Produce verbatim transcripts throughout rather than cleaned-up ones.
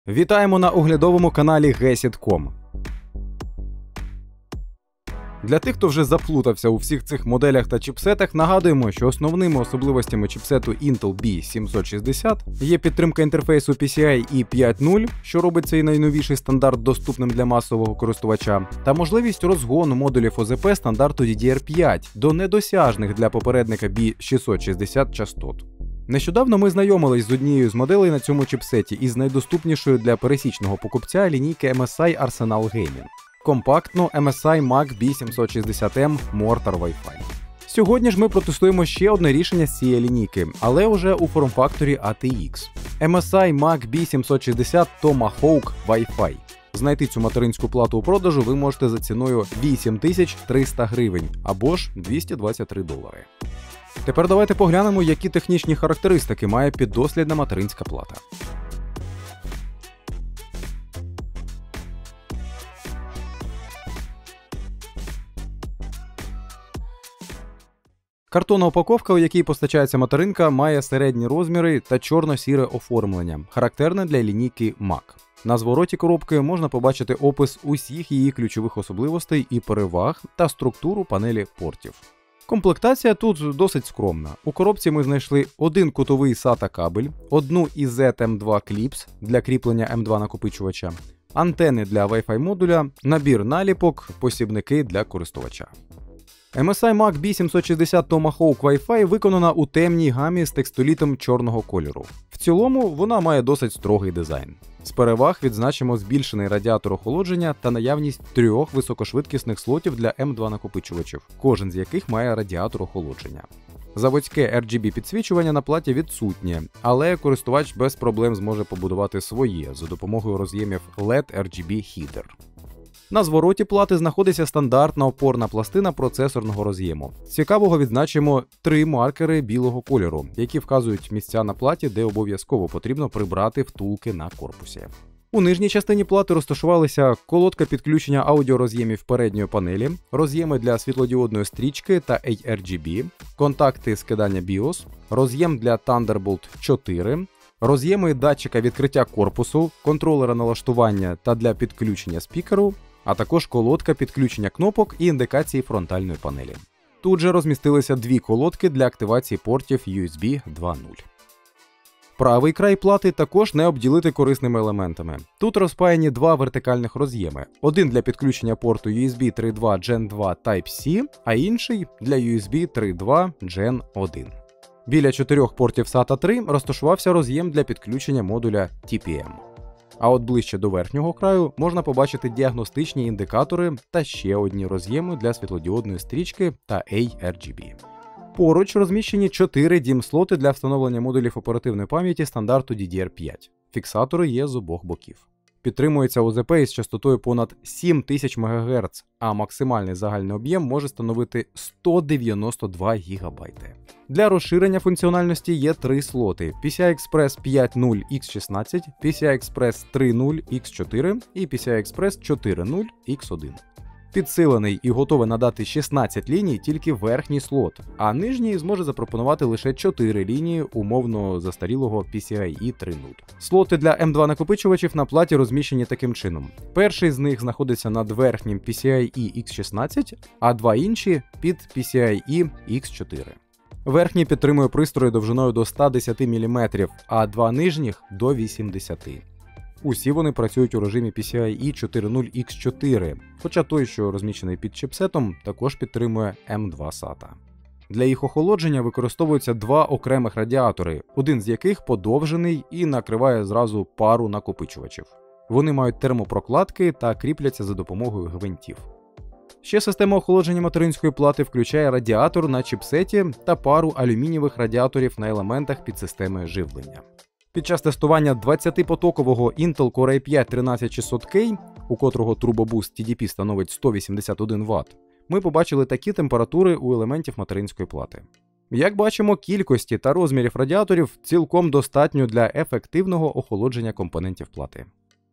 Вітаємо на оглядовому каналі гесіт крапка ком. Для тих, хто вже заплутався у всіх цих моделях та чіпсетах, нагадуємо, що основними особливостями чіпсету Intel бі сімсот шістдесят є підтримка інтерфейсу пі сі ай і п'ять точка нуль, що робить цей найновіший стандарт доступним для масового користувача, та можливість розгону модулів о зет пі стандарту ді ді ар п'ять до недосяжних для попередника бі шістсот шістдесят частот. Нещодавно ми знайомились з однією з моделей на цьому чіпсеті із найдоступнішою для пересічного покупця лінійки ем ес ай Arsenal Gaming. Компактну ем ес ай Mac бі сімсот шістдесят ем Mortar Wi-Fi. Сьогодні ж ми протестуємо ще одне рішення з цієї лінійки, але вже у форм-факторі ей ті ікс. ем ес ай Mac бі сімсот шістдесят Tomahawk Wi-Fi. Знайти цю материнську плату у продажу ви можете за ціною вісім тисяч триста гривень або ж двісті двадцять три долари. Тепер давайте поглянемо, які технічні характеристики має піддослідна материнська плата. Картонна упаковка, у якій постачається материнка, має середні розміри та чорно-сіре оформлення, характерне для лінійки Mac. На звороті коробки можна побачити опис усіх її ключових особливостей і переваг та структуру панелі портів. Комплектація тут досить скромна. У коробці ми знайшли один кутовий сата кабель, одну і зет ем два кліпс для кріплення ем два накопичувача, антени для Wi-Fi модуля, набір наліпок, посібники для користувача. ем ес ай Mac бі сімсот шістдесят Tomahawk Wi-Fi виконана у темній гамі з текстолітом чорного кольору. В цілому вона має досить строгий дизайн. З переваг відзначимо збільшений радіатор охолодження та наявність трьох високошвидкісних слотів для ем два накопичувачів, кожен з яких має радіатор охолодження. Заводське ар джі бі підсвічування на платі відсутнє, але користувач без проблем зможе побудувати своє за допомогою роз'ємів ел і ді ар джі бі Header. На звороті плати знаходиться стандартна опорна пластина процесорного роз'єму. З цікавого відзначимо три маркери білого кольору, які вказують місця на платі, де обов'язково потрібно прибрати втулки на корпусі. У нижній частині плати розташувалися колодка підключення аудіороз'ємів передньої панелі, роз'єми для світлодіодної стрічки та ей ар джі бі, контакти скидання біос, роз'єм для Thunderbolt чотири, роз'єми датчика відкриття корпусу, контролера налаштування та для підключення спікеру, а також колодка підключення кнопок і індикації фронтальної панелі. Тут же розмістилися дві колодки для активації портів ю ес бі два нуль. Правий край плати також не обділити корисними елементами. Тут розпаяні два вертикальних роз'єми. Один для підключення порту ю ес бі три точка два джен два Type-C, а інший для ю ес бі три точка два джен один. Біля чотирьох портів сата три розташувався роз'єм для підключення модуля ті пі ем. А от ближче до верхнього краю можна побачити діагностичні індикатори та ще одні роз'єми для світлодіодної стрічки та ей ар джі бі. Поруч розміщені чотири дім-слоти для встановлення модулів оперативної пам'яті стандарту ді ді ар п'ять. Фіксатори є з обох боків. Підтримується о зет пі із частотою понад сім тисяч мегагерц, а максимальний загальний об'єм може становити сто дев'яносто два гігабайти. Для розширення функціональності є три слоти: пі сі ай Express п'ять точка нуль ікс шістнадцять, пі сі ай Express три точка нуль ікс чотири і пі сі ай Express чотири точка нуль ікс один. Підсилений і готовий надати шістнадцять ліній тільки верхній слот, а нижній зможе запропонувати лише чотири лінії умовно застарілого пі сі ай і три точка нуль. Слоти для ем два накопичувачів на платі розміщені таким чином. Перший з них знаходиться над верхнім пі сі ай і ікс шістнадцять, а два інші під пі сі ай і ікс чотири. Верхній підтримує пристрої довжиною до ста десяти міліметрів, а два нижніх – до вісімдесяти. Усі вони працюють у режимі пі сі ай і чотири точка нуль ікс чотири, хоча той, що розміщений під чіпсетом, також підтримує ем два сата. Для їх охолодження використовуються два окремих радіатори, один з яких подовжений і накриває зразу пару накопичувачів. Вони мають термопрокладки та кріпляться за допомогою гвинтів. Ще система охолодження материнської плати включає радіатор на чіпсеті та пару алюмінієвих радіаторів на елементах підсистеми живлення. Під час тестування двадцятипотокового Intel Core ай п'ять тринадцять шістсот кей, у котрого Turbo Boost ті ді пі становить сто вісімдесят один ватт, ми побачили такі температури у елементів материнської плати. Як бачимо, кількості та розмірів радіаторів цілком достатньо для ефективного охолодження компонентів плати.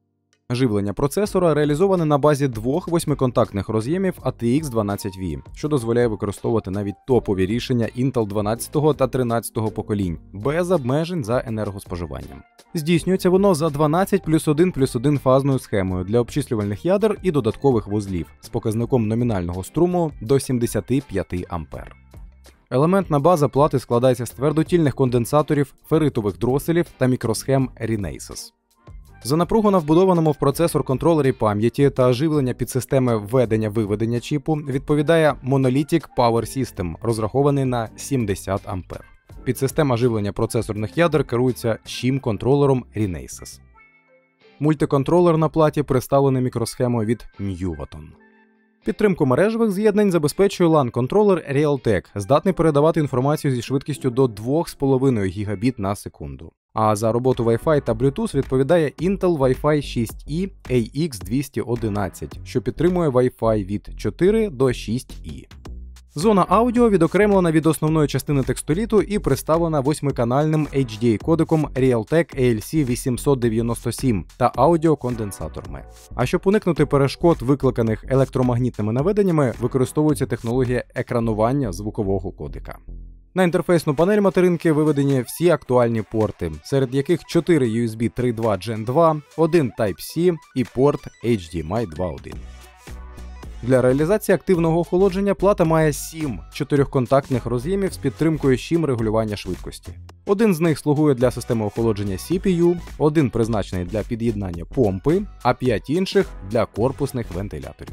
Живлення процесора реалізоване на базі двох восьмиконтактних роз'ємів ей ті ікс дванадцять ві, що дозволяє використовувати навіть топові рішення Intel дванадцятого та тринадцятого поколінь, без обмежень за енергоспоживанням. Здійснюється воно за дванадцять плюс один плюс один фазною схемою для обчислювальних ядер і додаткових вузлів з показником номінального струму до сімдесят п'ять ампер. Елементна база плати складається з твердотільних конденсаторів, ферритових дроселів та мікросхем Renesas. За напругу на вбудованому в процесор контролері пам'яті та живлення підсистеми введення-виведення чіпу відповідає Monolithic Power System, розрахований на сімдесят ампер. Підсистема живлення процесорних ядер керується шім-контролером Renesas. Мультиконтролер на платі представлений мікросхемою від Nuvoton. Підтримку мережевих з'єднань забезпечує лан-контролер Realtek, здатний передавати інформацію зі швидкістю до два з половиною гігабіт на секунду. А за роботу Wi-Fi та Bluetooth відповідає Intel Wi-Fi шість і ей ікс двісті одинадцять, що підтримує Wi-Fi від чотири до шість і. Зона аудіо відокремлена від основної частини текстоліту і представлена восьмиканальним ейч ді ей кодеком Realtek ей ел сі вісімсот дев'яносто сім та аудіоконденсаторами. А щоб уникнути перешкод, викликаних електромагнітними наведеннями, використовується технологія екранування звукового кодека. На інтерфейсну панель материнки виведені всі актуальні порти, серед яких чотири ю ес бі три точка два джен два, один Type-C і порт ейч ді ем ай два точка один. Для реалізації активного охолодження плата має сім чотирьохконтактних роз'ємів з підтримкою шім регулювання швидкості. Один з них слугує для системи охолодження сі пі ю, один призначений для під'єднання помпи, а п'ять інших – для корпусних вентиляторів.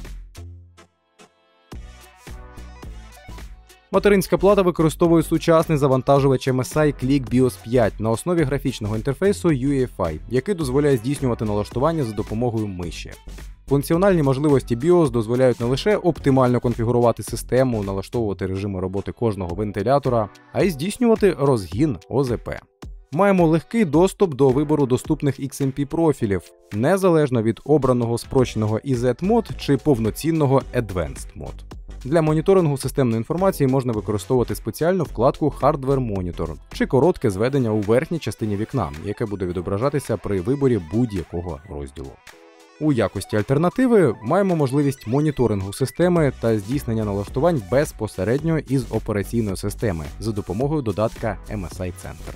Материнська плата використовує сучасний завантажувач ем ес ай Click біос п'ять на основі графічного інтерфейсу ю і еф ай, який дозволяє здійснювати налаштування за допомогою миші. Функціональні можливості біос дозволяють не лише оптимально конфігурувати систему, налаштовувати режими роботи кожного вентилятора, а й здійснювати розгін о зе пе. Маємо легкий доступ до вибору доступних ікс ем пі профілів, незалежно від обраного спрощеного і зет мод чи повноцінного Advanced мод. Для моніторингу системної інформації можна використовувати спеціальну вкладку Hardware Monitor чи коротке зведення у верхній частині вікна, яке буде відображатися при виборі будь-якого розділу. У якості альтернативи маємо можливість моніторингу системи та здійснення налаштувань безпосередньо із операційної системи за допомогою додатка ем ес ай Center.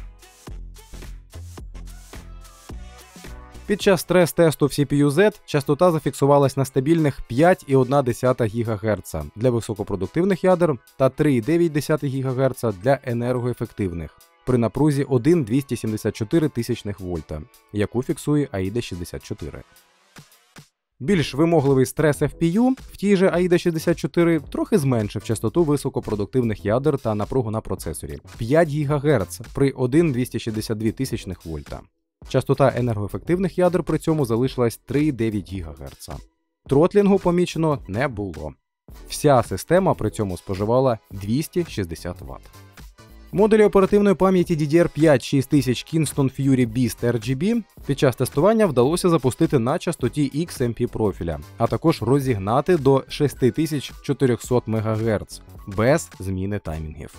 Під час стрес-тесту в сі пі ю зет частота зафіксувалась на стабільних п'ять цілих одна десята гігагерца для високопродуктивних ядер та три цілих дев'ять десятих гігагерца для енергоефективних при напрузі один цілих двісті сімдесят чотири тисячних вольта, яку фіксує аїда шістдесят чотири. Більш вимогливий стрес еф пі ю в тій же аїда шістдесят чотири трохи зменшив частоту високопродуктивних ядер та напругу на процесорі – п'ять гігагерц при один цілих двісті шістдесят дві тисячних вольта. Частота енергоефективних ядер при цьому залишилась три цілих дев'ять гігагерца. Тротлінгу помічено не було. Вся система при цьому споживала двісті шістдесят ватт. Модулі оперативної пам'яті ді ді ар п'ять шість тисяч Kingston Fury Beast ар джі бі під час тестування вдалося запустити на частоті ікс ем пі профіля, а також розігнати до шість тисяч чотириста мегагерц без зміни таймінгів.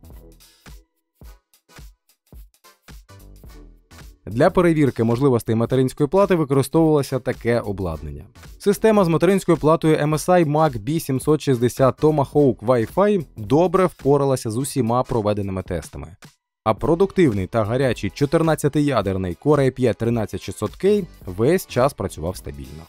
Для перевірки можливостей материнської плати використовувалося таке обладнання. Система з материнською платою ем ес ай мак бі сімсот шістдесят Tomahawk Wi-Fi добре впоралася з усіма проведеними тестами. А продуктивний та гарячий чотирнадцятиядерний Core ай п'ять тринадцять шістсот кей весь час працював стабільно.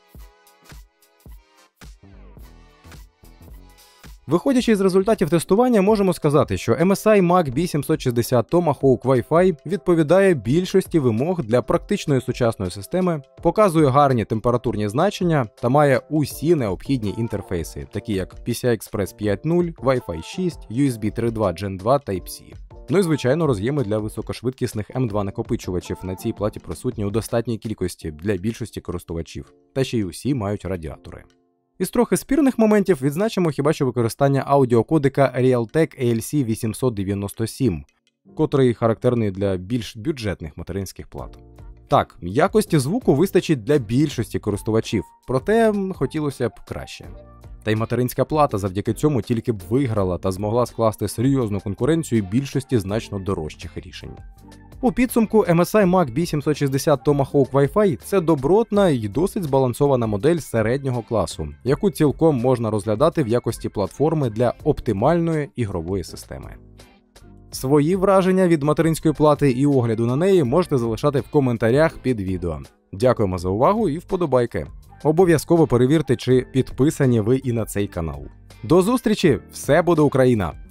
Виходячи з результатів тестування, можемо сказати, що ем ес ай мак бі сімсот шістдесят Tomahawk Wi-Fi відповідає більшості вимог для практичної сучасної системи, показує гарні температурні значення та має усі необхідні інтерфейси, такі як пі сі ай Express п'ять нуль, Wi-Fi шість, ю ес бі три точка два джен два, Type-C. Ну і, звичайно, роз'єми для високошвидкісних ем два накопичувачів на цій платі присутні у достатній кількості для більшості користувачів, та ще й усі мають радіатори. Із трохи спірних моментів відзначимо хіба що використання аудіокодека Realtek ей ел сі вісімсот дев'яносто сім, котрий характерний для більш бюджетних материнських плат. Так, якості звуку вистачить для більшості користувачів, проте хотілося б краще. Та й материнська плата завдяки цьому тільки б виграла та змогла скласти серйозну конкуренцію більшості значно дорожчих рішень. У підсумку ем ес ай Mac бі сімсот шістдесят Tomahawk Wi-Fi – це добротна і досить збалансована модель середнього класу, яку цілком можна розглядати в якості платформи для оптимальної ігрової системи. Свої враження від материнської плати і огляду на неї можете залишати в коментарях під відео. Дякуємо за увагу і вподобайки. Обов'язково перевірте, чи підписані ви і на цей канал. До зустрічі! Все буде Україна!